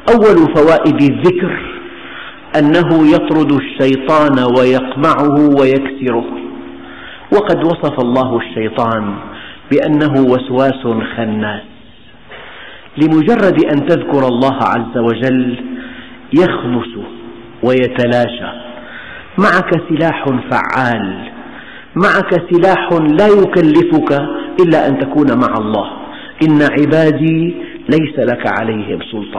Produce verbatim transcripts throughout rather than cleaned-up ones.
أول فوائد الذكر أنه يطرد الشيطان ويقمعه ويكسره، وقد وصف الله الشيطان بأنه وسواس خناس. لمجرد أن تذكر الله عز وجل يخنس ويتلاشى. معك سلاح فعال، معك سلاح لا يكلفك إلا أن تكون مع الله. إن عبادي ليس لك عليهم سلطان.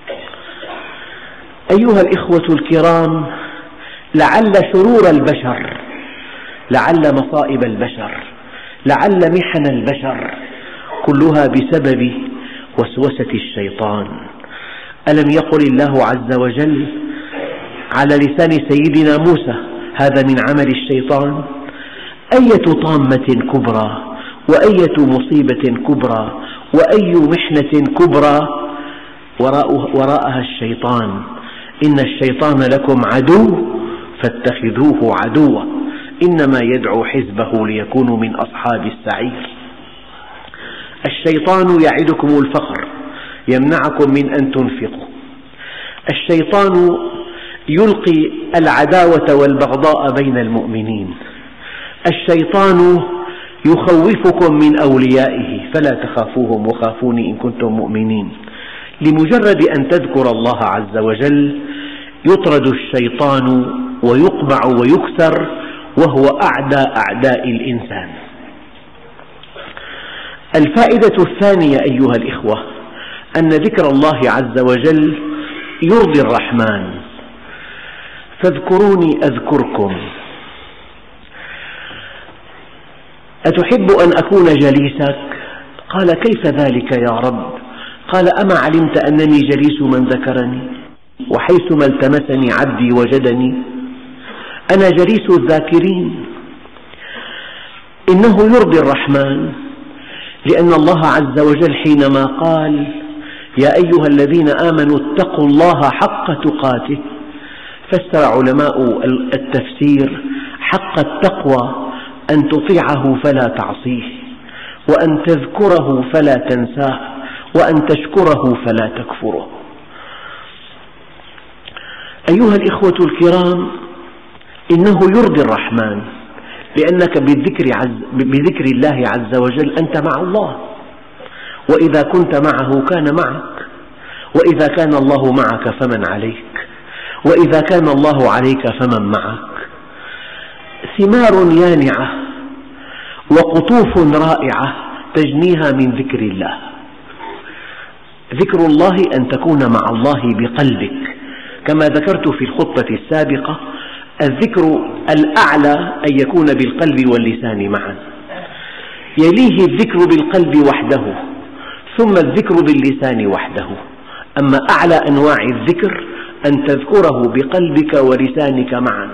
أيها الإخوة الكرام، لعل شرور البشر، لعل مصائب البشر، لعل محن البشر كلها بسبب وسوسة الشيطان. ألم يقل الله عز وجل على لسان سيدنا موسى: هذا من عمل الشيطان؟ أية طامة كبرى وأية مصيبة كبرى وأي محنة كبرى وراءها الشيطان. إن الشيطان لكم عدو فاتخذوه عدوا إنما يدعو حزبه ليكونوا من أصحاب السعير. الشيطان يعدكم الفقر، يمنعكم من أن تنفقوا. الشيطان يلقي العداوة والبغضاء بين المؤمنين. الشيطان يخوفكم من أوليائه فلا تخافوهم وخافوني إن كنتم مؤمنين. لمجرد أن تذكر الله عز وجل يطرد الشيطان ويقمع ويكسر، وهو أعدى أعداء الإنسان. الفائدة الثانية أيها الإخوة أن ذكر الله عز وجل يرضي الرحمن. فاذكروني أذكركم. أتحب أن أكون جليسك؟ قال: كيف ذلك يا رب؟ قال: أما علمت أنني جليس من ذكرني، وحيثما التمسني عبدي وجدني؟ أنا جليس الذاكرين. إنه يرضي الرحمن، لأن الله عز وجل حينما قال: يا أيها الذين آمنوا اتقوا الله حق تقاته، فسر علماء التفسير حق التقوى أن تطيعه فلا تعصيه، وأن تذكره فلا تنساه، وأن تشكره فلا تكفره. أيها الإخوة الكرام، إنه يرضي الرحمن، لأنك بذكر, عز بذكر الله عز وجل أنت مع الله، وإذا كنت معه كان معك، وإذا كان الله معك فمن عليك، وإذا كان الله عليك فمن معك. ثمار يانعة وقطوف رائعة تجنيها من ذكر الله. ذكر الله أن تكون مع الله بقلبك، كما ذكرت في الخطبة السابقة. الذكر الأعلى أن يكون بالقلب واللسان معا، يليه الذكر بالقلب وحده، ثم الذكر باللسان وحده. أما أعلى أنواع الذكر أن تذكره بقلبك ولسانك معا.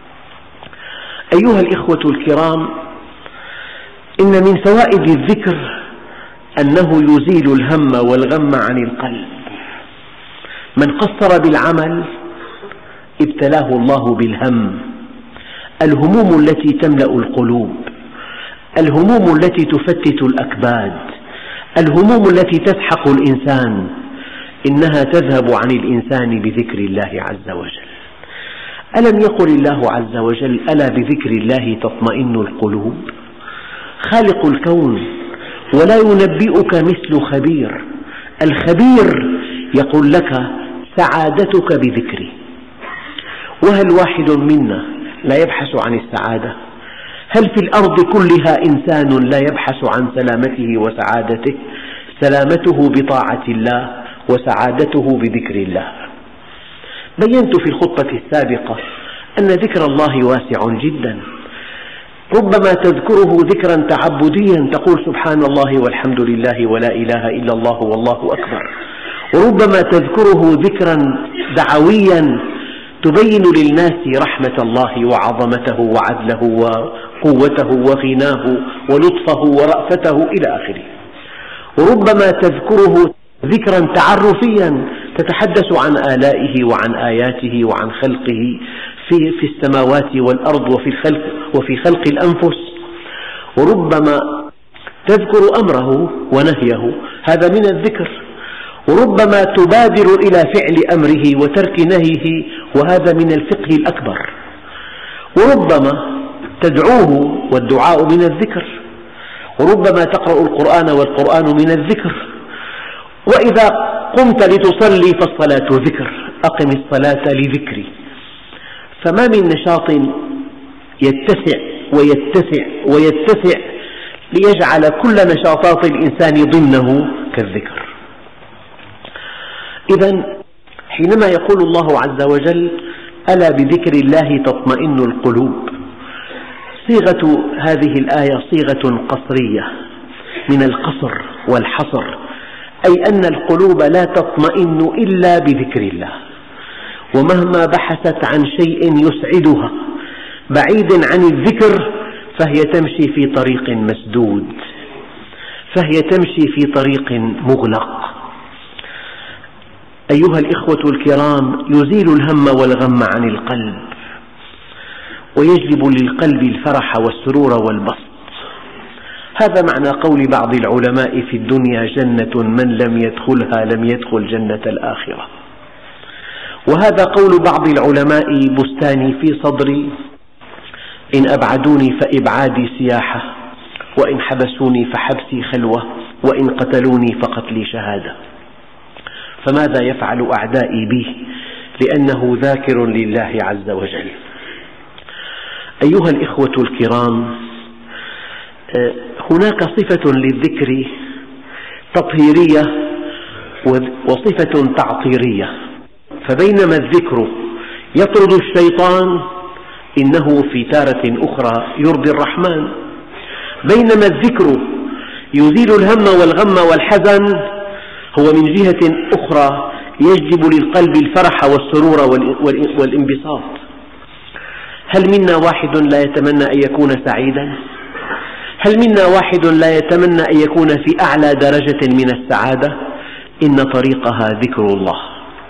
أيها الإخوة الكرام، إن من فوائد الذكر أنه يزيل الهم والغم عن القلب. من قصر بالعمل ابتلاه الله بالهم. الهموم التي تملأ القلوب، الهموم التي تفتت الأكباد، الهموم التي تسحق الإنسان، إنها تذهب عن الإنسان بذكر الله عز وجل. ألم يقل الله عز وجل: ألا بذكر الله تطمئن القلوب؟ خالق الكون، ولا ينبئك مثل خبير. الخبير يقول لك: سعادتك بذكري. وهل واحد منا لا يبحث عن السعادة؟ هل في الأرض كلها إنسان لا يبحث عن سلامته وسعادته؟ سلامته بطاعة الله وسعادته بذكر الله. بينت في الخطبة السابقة أن ذكر الله واسع جدا. ربما تذكره ذكرا تعبديا، تقول سبحان الله والحمد لله ولا إله إلا الله والله أكبر. وربما تذكره ذكرا دعويا تبين للناس رحمة الله وعظمته وعدله وقوته وغناه ولطفه ورأفته إلى آخره. وربما تذكره ذكرا تعرفيا تتحدث عن آلائه وعن آياته وعن خلقه في, في السماوات والأرض وفي الخلق, وفي خلق الأنفس. وربما تذكر أمره ونهيه، هذا من الذكر. وربما تبادر إلى فعل أمره وترك نهيه، وهذا من الفقه الأكبر. وربما تدعوه، والدعاء من الذكر، وربما تقرأ القرآن والقرآن من الذكر. وإذا قمت لتصلي فالصلاة ذكر، أقم الصلاة لذكري. فما من نشاط يتسع ويتسع ويتسع ليجعل كل نشاطات الإنسان ضمنه كالذكر. إذا حينما يقول الله عز وجل: ألا بذكر الله تطمئن القلوب، صيغة هذه الآية صيغة قصرية من القصر والحصر، أي أن القلوب لا تطمئن إلا بذكر الله، ومهما بحثت عن شيء يسعدها بعيد عن الذكر فهي تمشي في طريق مسدود، فهي تمشي في طريق مغلق. أيها الإخوة الكرام، يزيل الهم والغم عن القلب، ويجلب للقلب الفرح والسرور والبسط. هذا معنى قول بعض العلماء: في الدنيا جنة من لم يدخلها لم يدخل جنة الآخرة. وهذا قول بعض العلماء: بستاني في صدري، إن أبعدوني فإبعادي سياحة، وإن حبسوني فحبسي خلوة، وإن قتلوني فقتلي شهادة. فماذا يفعل أعدائي بي؟ لأنه ذاكر لله عز وجل. أيها الإخوة الكرام، هناك صفة للذكر تطهيرية وصفة تعطيرية. فبينما الذكر يطرد الشيطان، إنه في تارة أخرى يرضي الرحمن. بينما الذكر يزيل الهم والغم والحزن، هو من جهة أخرى يجلب للقلب الفرح والسرور والانبساط. هل منا واحد لا يتمنى أن يكون سعيدا؟ هل منا واحد لا يتمنى أن يكون في أعلى درجة من السعادة؟ إن طريقها ذكر الله.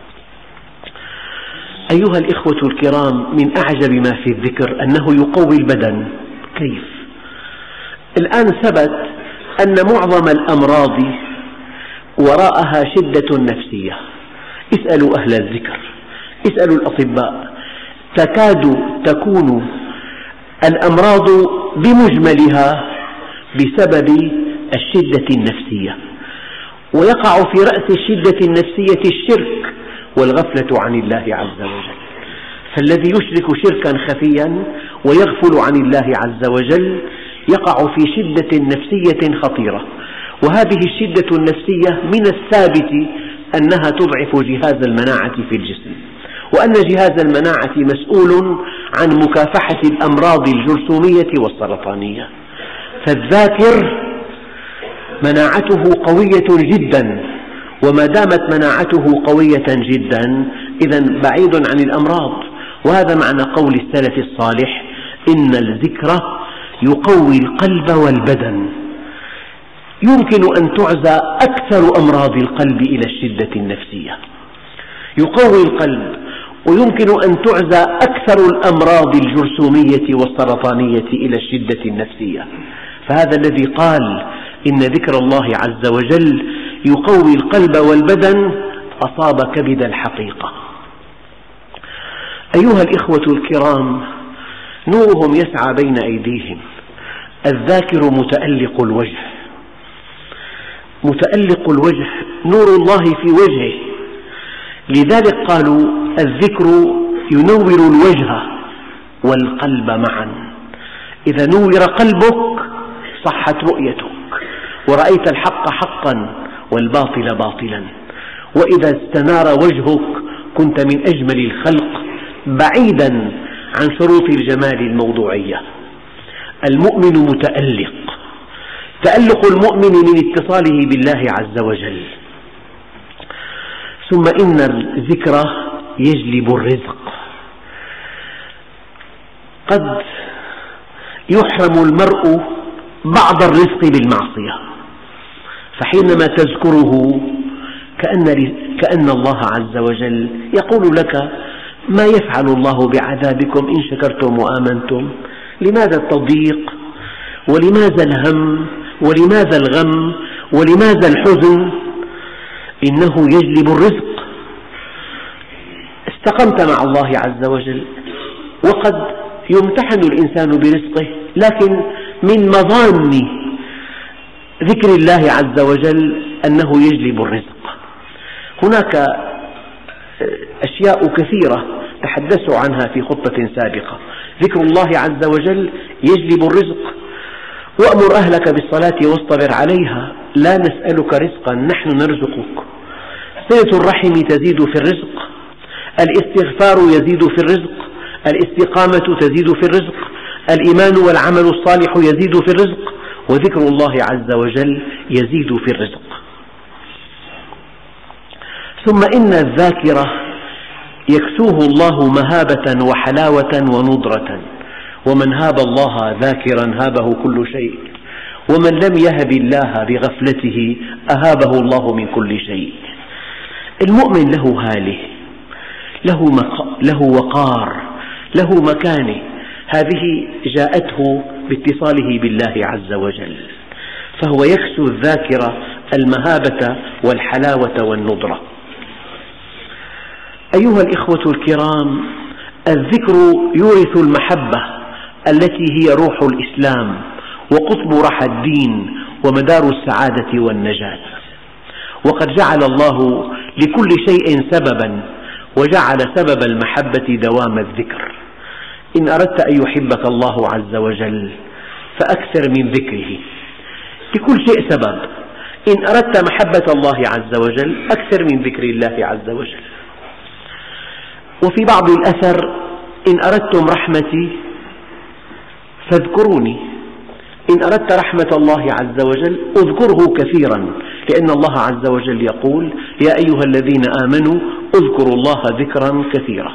أيها الإخوة الكرام، من أعجب ما في الذكر أنه يقوي البدن. كيف؟ الآن ثبت أن معظم الأمراض وراءها شدة نفسية. اسألوا أهل الذكر، اسألوا الأطباء، تكاد تكون الأمراض بمجملها بسبب الشدة النفسية، ويقع في رأس الشدة النفسية الشرك والغفلة عن الله عز وجل. فالذي يشرك شركا خفيا ويغفل عن الله عز وجل يقع في شدة نفسية خطيرة. وهذه الشدة النفسية من الثابت أنها تضعف جهاز المناعة في الجسم، وأن جهاز المناعة مسؤول عن مكافحة الأمراض الجرثومية والسرطانية. فالذاكر مناعته قوية جدا، وما دامت مناعته قوية جدا إذن بعيد عن الأمراض. وهذا معنى قول السلف الصالح: إن الذكر يقوي القلب والبدن. يمكن أن تعزى أكثر أمراض القلب إلى الشدة النفسية، يقوي القلب، ويمكن أن تعزى أكثر الأمراض الجرثومية والسرطانية إلى الشدة النفسية. فهذا الذي قال إن ذكر الله عز وجل يقوي القلب والبدن أصاب كبد الحقيقة. أيها الإخوة الكرام، نورهم يسعى بين أيديهم. الذاكر متألق الوجه، متألق الوجه، نور الله في وجهه. لذلك قالوا: الذكر ينور الوجه والقلب معا. إذا نور قلبك صحت رؤيتك، ورأيت الحق حقا والباطل باطلا. وإذا استنار وجهك كنت من أجمل الخلق، بعيدا عن شروط الجمال الموضوعية. المؤمن متألق، تألق المؤمن من اتصاله بالله عز وجل. ثم إن الذكر يجلب الرزق. قد يحرم المرء بعض الرزق بالمعصية، فحينما تذكره كأن, كأن الله عز وجل يقول لك: ما يفعل الله بعذابكم إن شكرتم وآمنتم؟ لماذا التضييق؟ ولماذا الهم؟ ولماذا الغم؟ ولماذا الحزن؟ إنه يجلب الرزق. استقمت مع الله عز وجل، وقد يمتحن الإنسان برزقه، لكن من مظان ذكر الله عز وجل أنه يجلب الرزق. هناك أشياء كثيرة تحدثوا عنها في خطبة سابقة. ذكر الله عز وجل يجلب الرزق. وأمر أهلك بالصلاة واصطبر عليها، لا نسألك رزقا نحن نرزقك. صلة الرحم تزيد في الرزق، الاستغفار يزيد في الرزق، الاستقامة تزيد في الرزق، الإيمان والعمل الصالح يزيد في الرزق، وذكر الله عز وجل يزيد في الرزق. ثم إن الذاكرة يكسوه الله مهابة وحلاوة ونضرة، ومن هاب الله ذاكرا هابه كل شيء، ومن لم يهب الله بغفلته أهابه الله من كل شيء. المؤمن له هاله، له, له وقار، له مكانه، هذه جاءته باتصاله بالله عز وجل، فهو يكسو الذاكرة المهابة والحلاوة والنضرة. أيها الإخوة الكرام، الذكر يورث المحبة التي هي روح الإسلام وقطب رحى الدين ومدار السعادة والنجاة. وقد جعل الله لكل شيء سببا، وجعل سبب المحبة دوام الذكر. إن أردت أن يحبك الله عز وجل فأكثر من ذكره، لكل شيء سبب. إن أردت محبة الله عز وجل أكثر من ذكر الله عز وجل. وفي بعض الأثر: إن أردتم رحمتي فاذكروني. إن أردت رحمة الله عز وجل اذكره كثيرا، لأن الله عز وجل يقول: يا أيها الذين آمنوا اذكروا الله ذكرا كثيرا.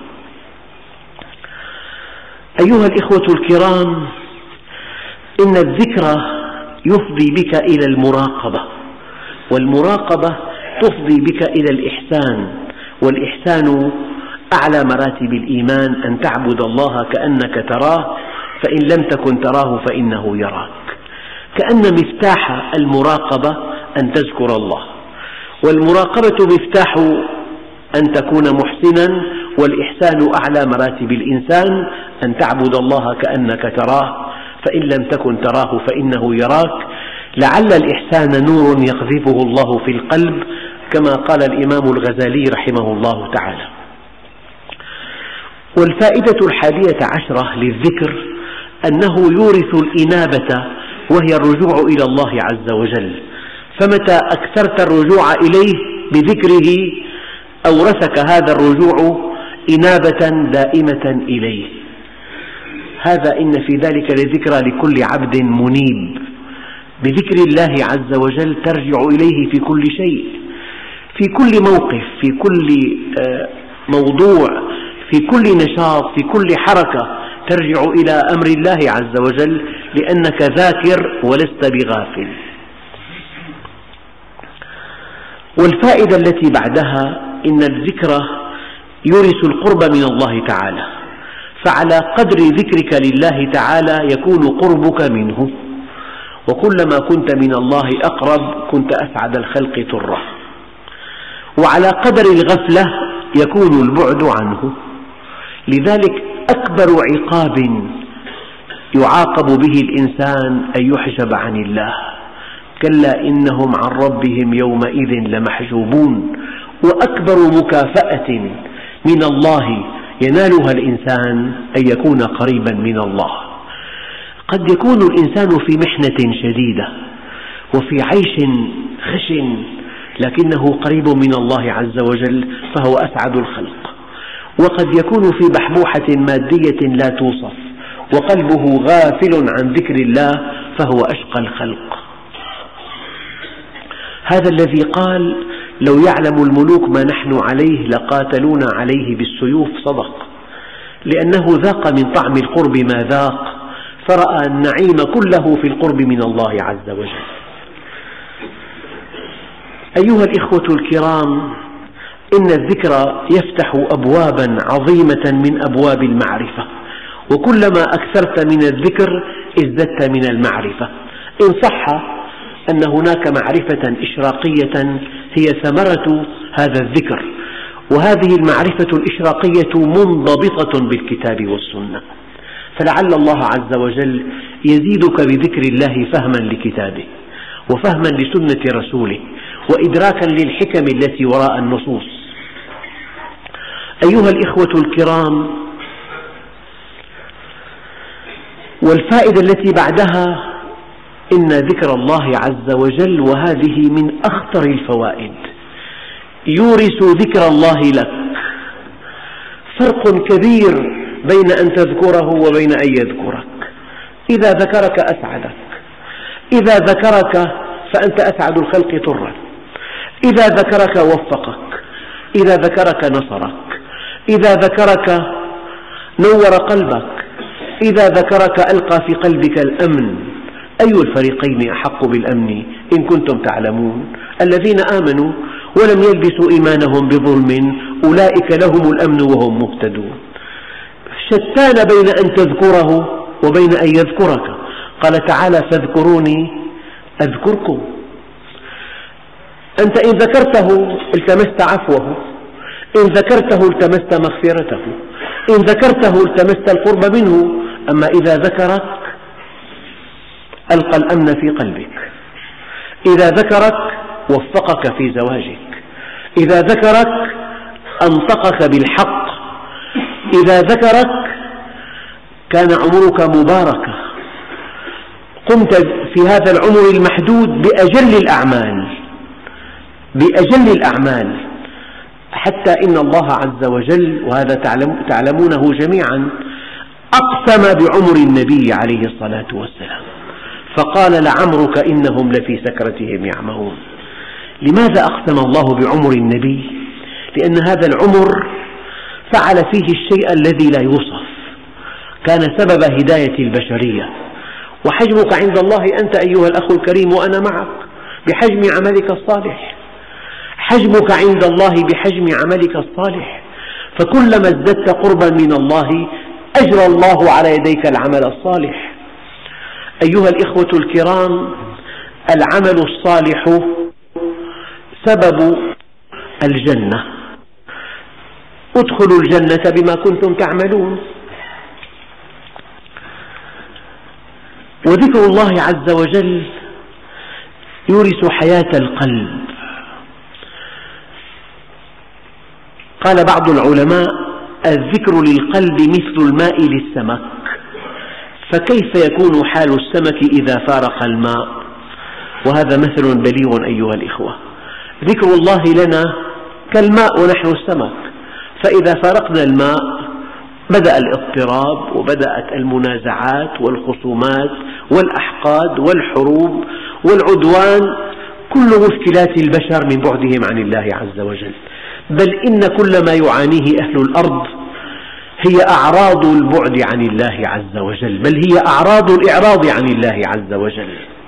أيها الإخوة الكرام، إن الذكر يفضي بك إلى المراقبة، والمراقبة تفضي بك إلى الإحسان، والإحسان أعلى مراتب الإيمان، أن تعبد الله كأنك تراه، فإن لم تكن تراه فإنه يراك. كأن مفتاح المراقبة أن تذكر الله، والمراقبة مفتاح أن تكون محسنا، والإحسان أعلى مراتب الإنسان، أن تعبد الله كأنك تراه، فإن لم تكن تراه فإنه يراك. لعل الإحسان نور يقذفه الله في القلب، كما قال الإمام الغزالي رحمه الله تعالى. والفائدة الحادية عشرة للذكر أنه يورث الإنابة، وهي الرجوع إلى الله عز وجل. فمتى أكثرت الرجوع إليه بذكره أورثك هذا الرجوع إنابة دائمة إليه. هذا إن في ذلك لذكرى لكل عبد منيب. بذكر الله عز وجل ترجع إليه في كل شيء، في كل موقف، في كل موضوع، في كل نشاط، في كل حركة ترجع إلى أمر الله عز وجل، لأنك ذاكر ولست بغافل. والفائدة التي بعدها إن الذكر يورث القرب من الله تعالى، فعلى قدر ذكرك لله تعالى يكون قربك منه، وكلما كنت من الله أقرب كنت أسعد الخلق طرا. وعلى قدر الغفلة يكون البعد عنه. لذلك أكبر عقاب يعاقب به الإنسان أن يحجب عن الله. كلا إنهم عن ربهم يومئذ لمحجوبون. وأكبر مكافأة من الله ينالها الإنسان أن يكون قريبا من الله. قد يكون الإنسان في محنة شديدة وفي عيش خشن، لكنه قريب من الله عز وجل فهو أسعد الخلق. وقد يكون في بحبوحة مادية لا توصف وقلبه غافل عن ذكر الله فهو أشقى الخلق. هذا الذي قال: لو يعلم الملوك ما نحن عليه لقاتلونا عليه بالسيوف، صدق، لأنه ذاق من طعم القرب ما ذاق، فرأى النعيم كله في القرب من الله عز وجل. أيها الإخوة الكرام، إن الذكر يفتح أبوابا عظيمة من أبواب المعرفة، وكلما أكثرت من الذكر ازددت من المعرفة. إن صح أن هناك معرفة إشراقية هي ثمرة هذا الذكر، وهذه المعرفة الإشراقية منضبطة بالكتاب والسنة، فلعل الله عز وجل يزيدك بذكر الله فهما لكتابه وفهما لسنة رسوله وإدراكا للحكم التي وراء النصوص. أيها الإخوة الكرام، والفائدة التي بعدها إن ذكر الله عز وجل، وهذه من أخطر الفوائد، يورث ذكر الله لك. فرق كبير بين أن تذكره وبين أن يذكرك. إذا ذكرك أسعدك، إذا ذكرك فأنت أسعد الخلق طرا، إذا ذكرك وفقك، إذا ذكرك نصرك، إذا ذكرك نور قلبك، إذا ذكرك ألقى في قلبك الأمن. أي الفريقين أحق بالأمن إن كنتم تعلمون؟ الذين آمنوا ولم يلبسوا إيمانهم بظلم أولئك لهم الأمن وهم مهتدون. شتان بين أن تذكره وبين أن يذكرك. قال تعالى: فاذكروني أذكركم. أنت إن ذكرته التمست عفوه، إن ذكرته التمست مغفرته، إن ذكرته التمست القرب منه. أما إذا ذكرك ألقى الأمن في قلبك، إذا ذكرك وفقك في زواجك، إذا ذكرك أنطقك بالحق، إذا ذكرك كان عمرك مباركة، قمت في هذا العمر المحدود بأجل الأعمال، بأجل الأعمال، حتى إن الله عز وجل، وهذا تعلمونه جميعا، أقسم بعمر النبي عليه الصلاة والسلام فقال: لعمرك إنهم لفي سكرتهم يعمهون. لماذا أقسم الله بعمر النبي؟ لأن هذا العمر فعل فيه الشيء الذي لا يوصف، كان سبب هداية البشرية. وحجمك عند الله أنت أيها الأخ الكريم وأنا معك بحجم عملك الصالح، حجمك عند الله بحجم عملك الصالح، فكلما ازددت قربا من الله أجرى الله على يديك العمل الصالح. أيها الإخوة الكرام، العمل الصالح سبب الجنة. ادخلوا الجنة بما كنتم تعملون. وذكر الله عز وجل يورث حياة القلب. قال بعض العلماء: الذكر للقلب مثل الماء للسمك، فكيف يكون حال السمك إذا فارق الماء؟ وهذا مثل بليغ أيها الإخوة. ذكر الله لنا كالماء ونحن السمك، فإذا فارقنا الماء بدأ الاضطراب، وبدأت المنازعات والخصومات والأحقاد والحروب والعدوان، كل مشكلات البشر من بعدهم عن الله عز وجل. بل إن كل ما يعانيه أهل الأرض هي أعراض البعد عن الله عز وجل، بل هي أعراض الإعراض عن الله عز وجل.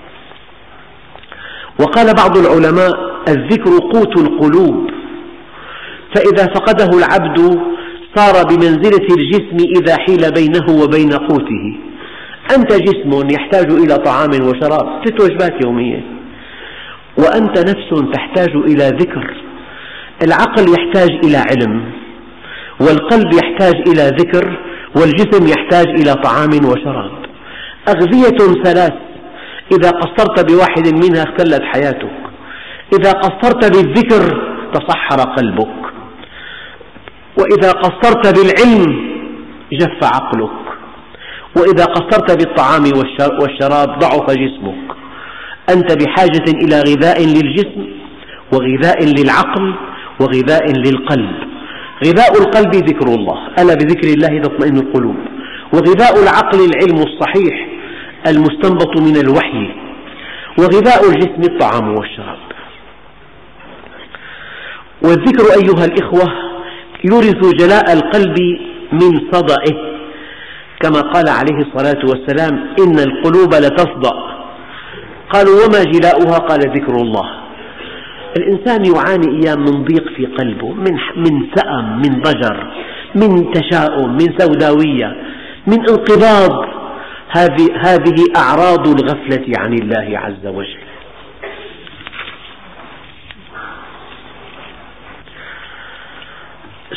وقال بعض العلماء: الذكر قوت القلوب، فإذا فقده العبد صار بمنزلة الجسم إذا حيل بينه وبين قوته. أنت جسم يحتاج إلى طعام وشراب، ست وجبات يومية، وأنت نفس تحتاج إلى ذكر. العقل يحتاج إلى علم، والقلب يحتاج إلى ذكر، والجسم يحتاج إلى طعام وشراب. أغذية ثلاث، إذا قصرت بواحد منها اختلت حياتك. إذا قصرت بالذكر تصحر قلبك، وإذا قصرت بالعلم جف عقلك، وإذا قصرت بالطعام والشراب ضعف جسمك. أنت بحاجة إلى غذاء للجسم، وغذاء للعقل، وغذاء للقلب. غذاء القلب ذكر الله، ألا بذكر الله تطمئن القلوب. وغذاء العقل العلم الصحيح المستنبط من الوحي. وغذاء الجسم الطعام والشراب. والذكر أيها الإخوة يورث جلاء القلب من صدأه، كما قال عليه الصلاة والسلام: إن القلوب لتصدأ. قالوا: وما جلاؤها؟ قال: ذكر الله. الإنسان يعاني أيام من ضيق في قلبه، من من سأم، من ضجر، من تشاؤم، من سوداوية، من انقباض. هذه هذه أعراض الغفلة عن الله عز وجل.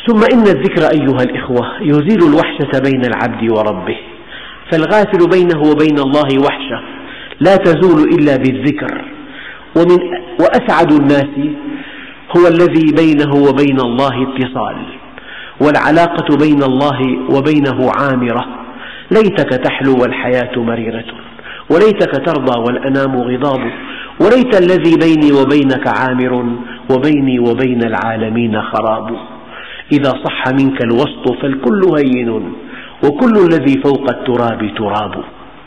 ثم إن الذكر أيها الإخوة يزيل الوحشة بين العبد وربه، فالغافل بينه وبين الله وحشة لا تزول إلا بالذكر، ومن وأسعد الناس هو الذي بينه وبين الله اتصال، والعلاقة بين الله وبينه عامرة. ليتك تحلو والحياة مريرة، وليتك ترضى والأنام غضاب، وليت الذي بيني وبينك عامر، وبيني وبين العالمين خراب. إذا صح منك الوسط فالكل هين، وكل الذي فوق التراب تراب.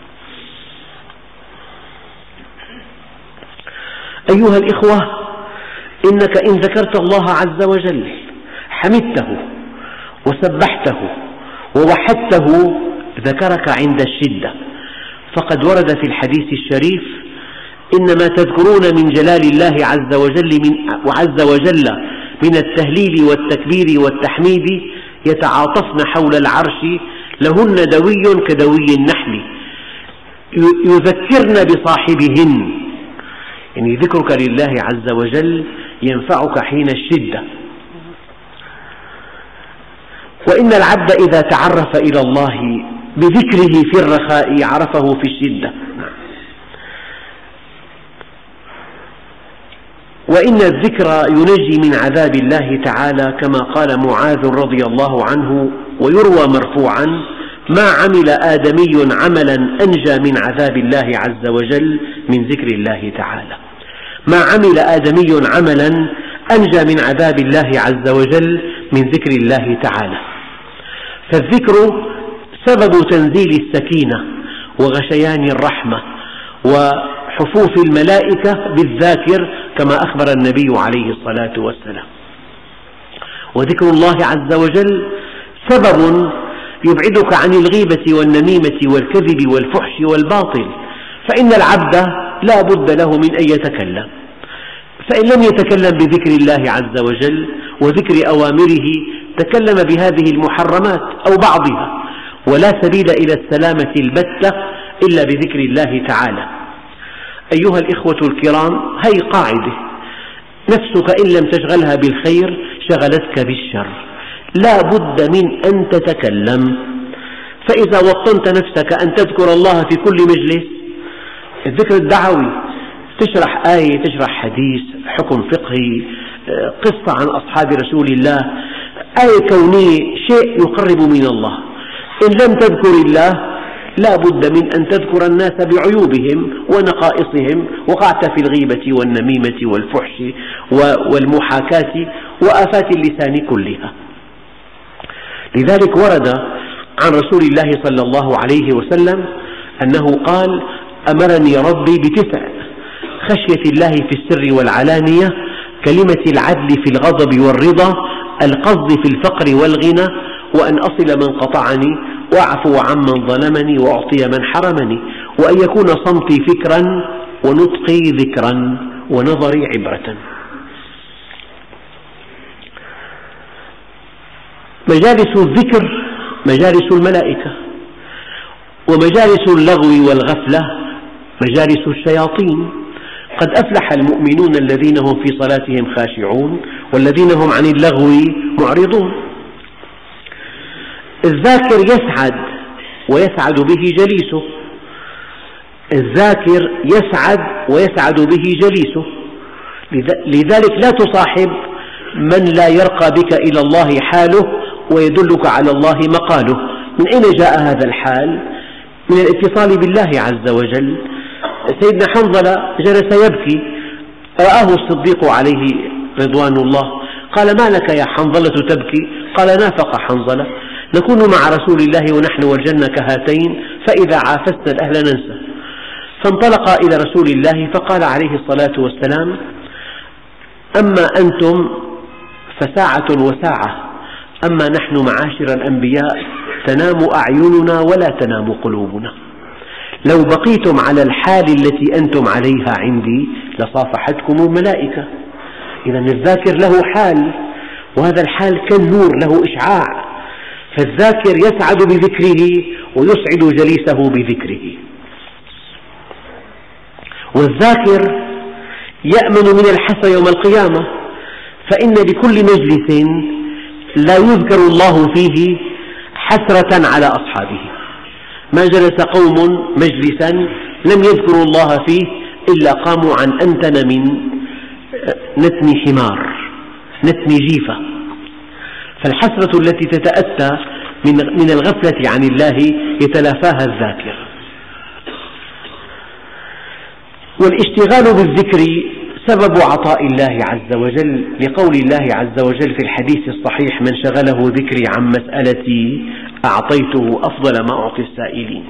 أيها الإخوة، إنك إن ذكرت الله عز وجل حمدته وسبحته ووحدته ذكرك عند الشدة، فقد ورد في الحديث الشريف: إنما تذكرون من جلال الله عز وجل من وعز وجل من التهليل والتكبير والتحميد يتعاطفن حول العرش لهن دوي كدوي النحل يذكرن بصاحبهن. يعني ذكرك لله عز وجل ينفعك حين الشدة. وإن العبد إذا تعرف إلى الله بذكره في الرخاء عرفه في الشدة. وإن الذكر ينجي من عذاب الله تعالى، كما قال معاذ رضي الله عنه ويروى مرفوعا: ما عمل آدمي عملا أنجى من عذاب الله عز وجل من ذكر الله تعالى. ما عمل آدمي عملا أنجى من عذاب الله عز وجل من ذكر الله تعالى. فالذكر سبب تنزيل السكينة وغشيان الرحمة وحفوف الملائكة بالذاكر، كما أخبر النبي عليه الصلاة والسلام. وذكر الله عز وجل سبب يبعدك عن الغيبة والنميمة والكذب والفحش والباطل، فإن العبد لا بد له من أن يتكلم، فإن لم يتكلم بذكر الله عز وجل وذكر أوامره تكلم بهذه المحرمات أو بعضها، ولا سبيل إلى السلامة البتة إلا بذكر الله تعالى. أيها الإخوة الكرام، هي قاعدة: نفسك إن لم تشغلها بالخير شغلتك بالشر، لا بد من أن تتكلم. فإذا وطنت نفسك أن تذكر الله في كل مجلس، الذكر الدعوي، تشرح آية، تشرح حديث، حكم فقهي، قصة عن أصحاب رسول الله، آية كونية، شيء يقرب من الله. إن لم تذكر الله لا بد من أن تذكر الناس بعيوبهم ونقائصهم، وقعت في الغيبة والنميمة والفحش والمحاكاة وآفات اللسان كلها. لذلك ورد عن رسول الله صلى الله عليه وسلم أنه قال: أمرني ربي بتسع: خشية الله في السر والعلانية، كلمة العدل في الغضب والرضا، القصد في الفقر والغنى، وأن أصل من قطعني، وأعفو عمن ظلمني، وأعطي من حرمني، وأن يكون صمتي فكرا، ونطقي ذكرا، ونظري عبرة. مجالس الذكر مجالس الملائكة، ومجالس اللغو والغفلة مجالس الشياطين. قد أفلح المؤمنون الذين هم في صلاتهم خاشعون، والذين هم عن اللغو معرضون. الذاكر يسعد ويسعد به جليسه، الذاكر يسعد ويسعد به جليسه. لذلك لا تصاحب من لا يرقى بك إلى الله حاله ويدلك على الله مقاله. من أين جاء هذا الحال؟ من الاتصال بالله عز وجل. سيدنا حنظلة جلس يبكي، رآه الصديق عليه رضوان الله، قال: ما لك يا حنظلة تبكي؟ قال: نافق حنظلة، نكون مع رسول الله ونحن والجنة كهاتين، فإذا عافسنا الأهل ننسى. فانطلقا إلى رسول الله فقال عليه الصلاة والسلام: أما أنتم فساعة وساعة، أما نحن معاشر الأنبياء تنام أعيننا ولا تنام قلوبنا. لو بقيتم على الحال التي أنتم عليها عندي لصافحتكم الملائكة. إذا الذاكر له حال، وهذا الحال كالنور له إشعاع، فالذاكر يسعد بذكره ويسعد جليسه بذكره. والذاكر يأمن من الحسرة يوم القيامة، فإن لكل مجلس لا يذكر الله فيه حسرة على أصحابه. ما جلس قوم مجلسا لم يذكروا الله فيه إلا قاموا عن أنتن من نتن حمار، نتن جيفة. فالحسرة التي تتأتى من الغفلة عن الله يتلافاها الذاكر. والاشتغال بالذكر سبب عطاء الله عز وجل، لقول الله عز وجل في الحديث الصحيح: من شغله ذكري عن مسألتي أعطيته أفضل ما أعطي السائلين.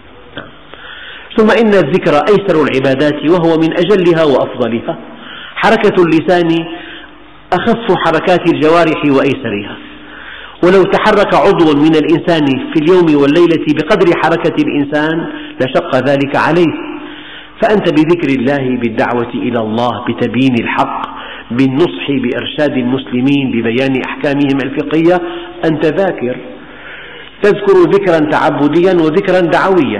ثم إن الذكر أيسر العبادات وهو من أجلها وأفضلها. حركة اللسان أخف حركات الجوارح وأيسرها، ولو تحرك عضو من الإنسان في اليوم والليلة بقدر حركة الإنسان لشق ذلك عليه. فأنت بذكر الله، بالدعوة إلى الله، بتبيين الحق، بالنصح، بإرشاد المسلمين، ببيان أحكامهم الفقهية، أنت ذاكر، تذكر ذكرا تعبديا وذكرا دعويا.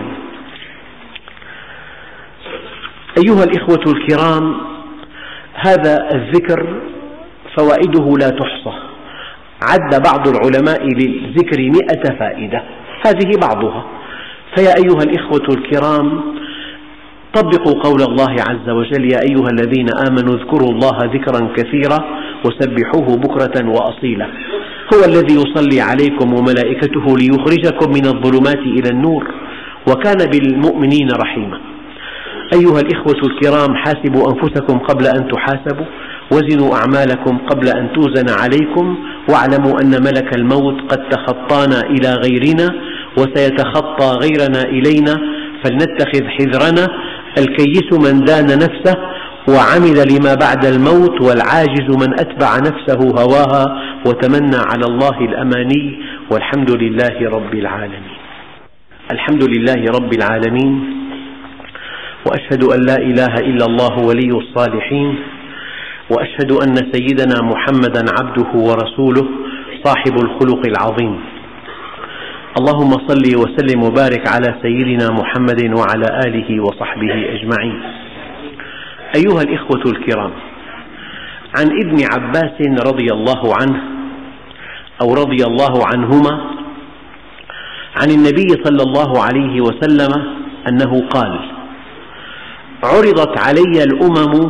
أيها الإخوة الكرام، هذا الذكر فوائده لا تحصى. عد بعض العلماء للذكر مئة فائدة، هذه بعضها. فيا أيها الإخوة الكرام، طبقوا قول الله عز وجل: يا أيها الذين آمنوا اذكروا الله ذكرا كثيرا وسبحوه بكرة وأصيلا. هو الذي يصلي عليكم وملائكته ليخرجكم من الظلمات إلى النور، وكان بالمؤمنين رحيما. أيها الإخوة الكرام، حاسبوا أنفسكم قبل أن تحاسبوا، وزنوا أعمالكم قبل أن توزن عليكم، واعلموا أن ملك الموت قد تخطانا إلى غيرنا وسيتخطى غيرنا إلينا، فلنتخذ حذرنا. الكيس من دان نفسه وعمل لما بعد الموت، والعاجز من أتبع نفسه هواها وتمنى على الله الأماني، والحمد لله رب العالمين. الحمد لله رب العالمين، وأشهد أن لا إله إلا الله ولي الصالحين، وأشهد أن سيدنا محمدا عبده ورسوله صاحب الخلق العظيم. اللهم صل وسلم وبارك على سيدنا محمد وعلى آله وصحبه أجمعين. أيها الإخوة الكرام، عن ابن عباس رضي الله عنه أو رضي الله عنهما عن النبي صلى الله عليه وسلم أنه قال: عرضت علي الأمم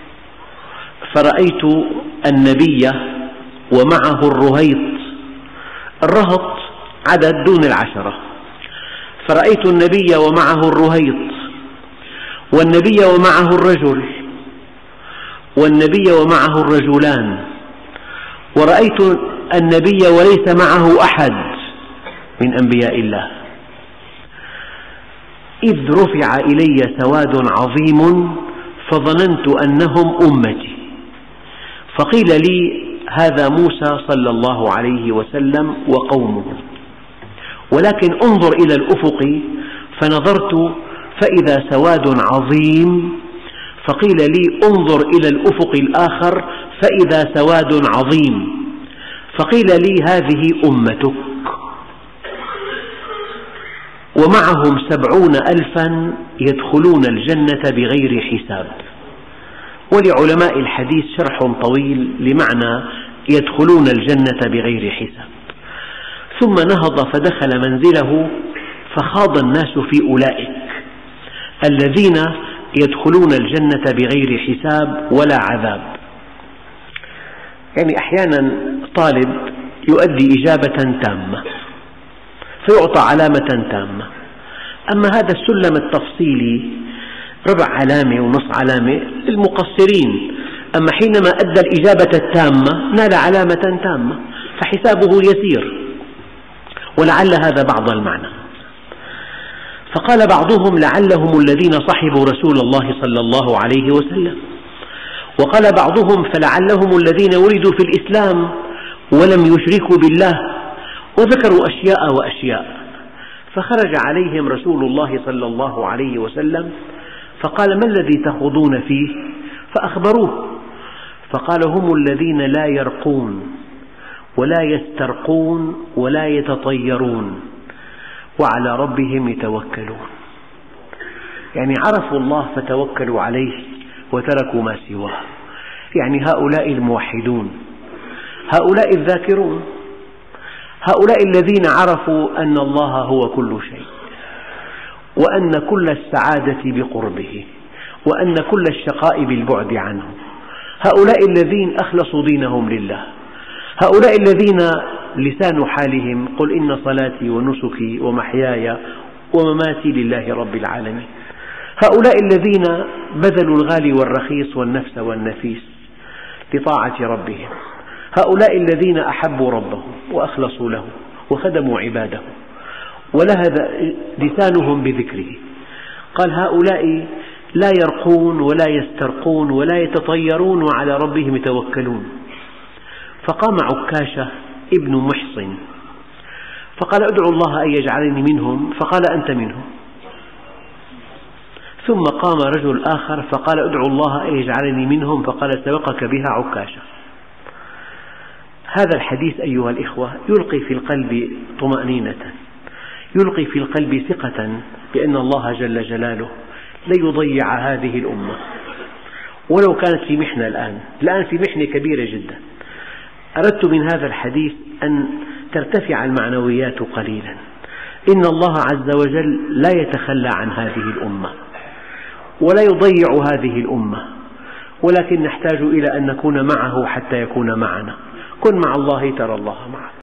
فرأيت النبي ومعه الرهيط. الرهط عدد دون العشرة. فرأيت النبي ومعه الرهيط، والنبي ومعه الرجل، والنبي ومعه الرجلان، ورأيت النبي وليس معه أحد من أنبياء الله، إذ رفع إلي سواد عظيم فظننت أنهم أمتي، فقيل لي: هذا موسى صلى الله عليه وسلم وقومه. ولكن انظر إلى الأفق، فنظرت فإذا سواد عظيم، فقيل لي: انظر إلى الأفق الآخر فإذا سواد عظيم، فقيل لي: هذه أمتك. ومعهم سبعون ألفا يدخلون الجنة بغير حساب. ولعلماء الحديث شرح طويل لمعنى يدخلون الجنة بغير حساب. ثم نهض فدخل منزله، فخاض الناس في أولئك الذين يدخلون الجنة بغير حساب ولا عذاب. يعني أحيانا طالب يؤدي إجابة تامة فيعطى علامة تامة، أما هذا السلم التفصيلي ربع علامة ونصف علامة للمقصرين، أما حينما أدى الإجابة التامة نال علامة تامة، فحسابه يسير، ولعل هذا بعض المعنى. فقال بعضهم: لعلهم الذين صحبوا رسول الله صلى الله عليه وسلم. وقال بعضهم: فلعلهم الذين ولدوا في الإسلام ولم يشركوا بالله. وذكروا أشياء وأشياء. فخرج عليهم رسول الله صلى الله عليه وسلم فقال: ما الذي تخوضون فيه؟ فأخبروه، فقال: هم الذين لا يرقون ولا يسترقون ولا يتطيرون وعلى ربهم يتوكلون. يعني عرفوا الله فتوكلوا عليه وتركوا ما سواه. يعني هؤلاء الموحدون، هؤلاء الذاكرون، هؤلاء الذين عرفوا أن الله هو كل شيء، وأن كل السعادة بقربه، وأن كل الشقاء بالبعد عنه. هؤلاء الذين أخلصوا دينهم لله، هؤلاء الذين لسان حالهم قل إن صلاتي ونسكي ومحياي ومماتي لله رب العالمين. هؤلاء الذين بذلوا الغالي والرخيص والنفس والنفيس لطاعة ربهم، هؤلاء الذين أحبوا ربهم وأخلصوا له وخدموا عباده ولهب لسانهم بذكره. قال هؤلاء لا يرقون ولا يسترقون ولا يتطيرون وعلى ربهم يتوكلون. فقام عكاشة ابن محصن فقال ادعو الله أن يجعلني منهم، فقال أنت منهم. ثم قام رجل آخر فقال ادعو الله أن يجعلني منهم، فقال سبقك بها عكاشة. هذا الحديث أيها الإخوة يلقي في القلب طمأنينة، يلقي في القلب ثقة بأن الله جل جلاله لن يضيع هذه الأمة ولو كانت في محنة. الآن الآن في محنة كبيرة جدا. أردت من هذا الحديث أن ترتفع المعنويات قليلا. إن الله عز وجل لا يتخلى عن هذه الأمة ولا يضيع هذه الأمة، ولكن نحتاج إلى أن نكون معه حتى يكون معنا. كن مع الله ترى الله معك.